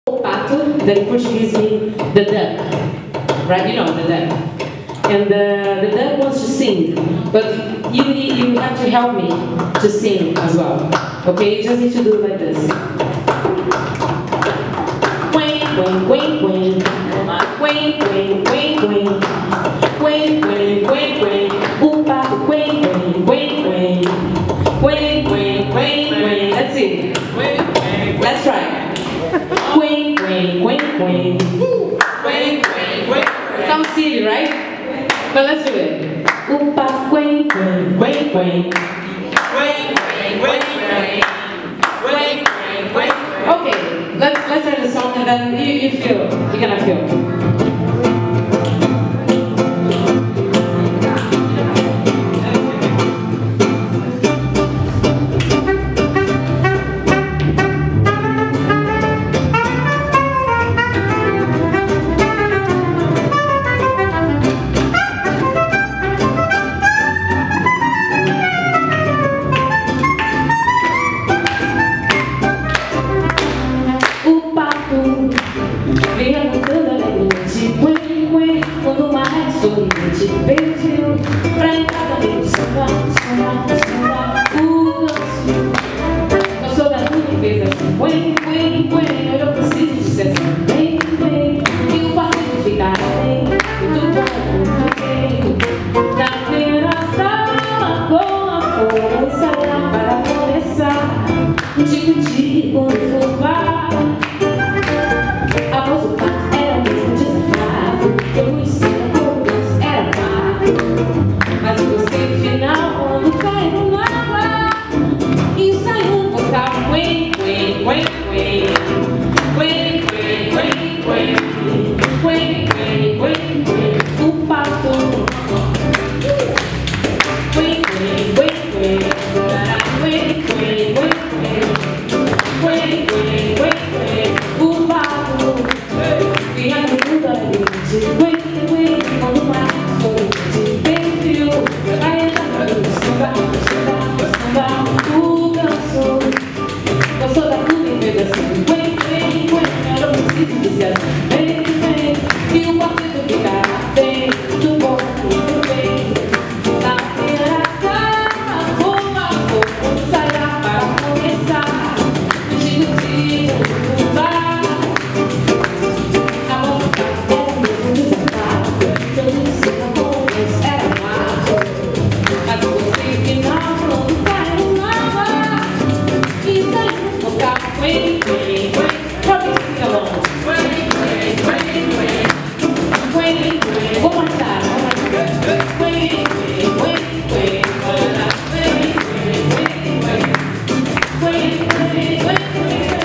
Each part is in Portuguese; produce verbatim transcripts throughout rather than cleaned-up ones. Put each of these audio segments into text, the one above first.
O pato, that in Portuguese means the duck, right? You know, the duck. And the, the duck wants to sing, but you need, you have to help me to sing as well. Okay, you just need to do it like this. Queen, queen, queen, queen, queen, queen, queen, queen, queen, queen, queen, queen, o pato, queen, queen, queen, queen, queen, queen, queen, queen. Let's see. Let's try. Queen, queen, queen, queen, queen, queen, queen. Sounds silly, right? But let's do it. O pato, queen, queen, queen, queen, queen, queen, queen, queen, queen, queen. Okay, let's let's hear the song and then you, you feel, you're gonna feel. Quando uma rede sorridente pediu pra entrar no samba, samba, samba, o danço. Gostou da tudo e fez assim, quen, quen, quen. Eu preciso de ser assim, bem, bem. E o partido ficará bem, e tudo bom, bem. Na beira da lagoa, força para começar. Digo-digo quando for bar. A voz do pato era o mesmo desagrado. Eu conheci a cor, era mato. Mas eu gostei do final quando caiu na água e saiu um vocal. Quen, quen, quen, quen. Quen, quen, quen, quen. Quen, quen, quen, quen. O pato. Quen, quen, quen, quen. Quen, quen, quen, quen. Quen, quen, quen, quen. O pato. Vinha no mundo alegre. Quen, quen, quando mais sorridente pediu pra entrar no samba, samba, samba, o dançou. Gostou da tudo e fez assim, quen, quen, quen. Eu não preciso dizer assim, vem, vem. E o partido ficará bem, muito bom, muito bem. Na beira da rua, vou sair para começar. Digo-digo, no bar. A música era mesmo desagrado. Eu não sei como isso era mato. Mas eu gostei do final quando caiu na água e saiu um vocal. Quen, quen, quen. Joga esse violão. Quen, quen, quen, quen. Quen, quen. Vou marchar, vou marchar. Quen, quen, quen, quen. Quen, quen, quen, quen. Quen, quen, quen, quen.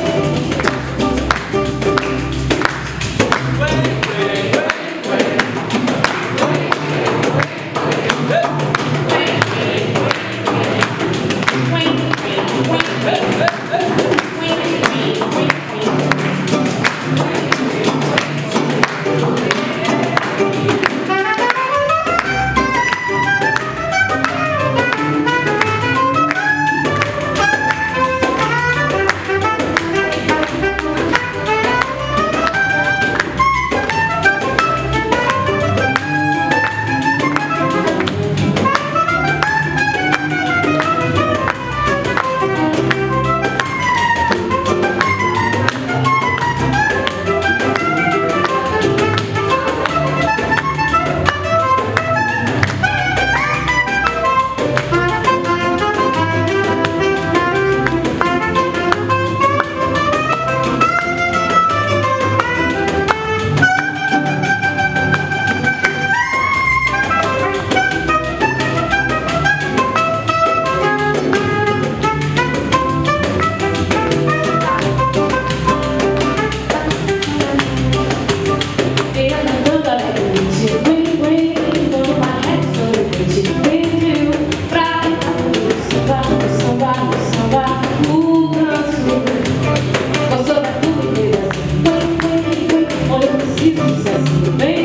Gostou da tudo e fez assim, quen, quen, quen. Olha, eu preciso disso assim, bem.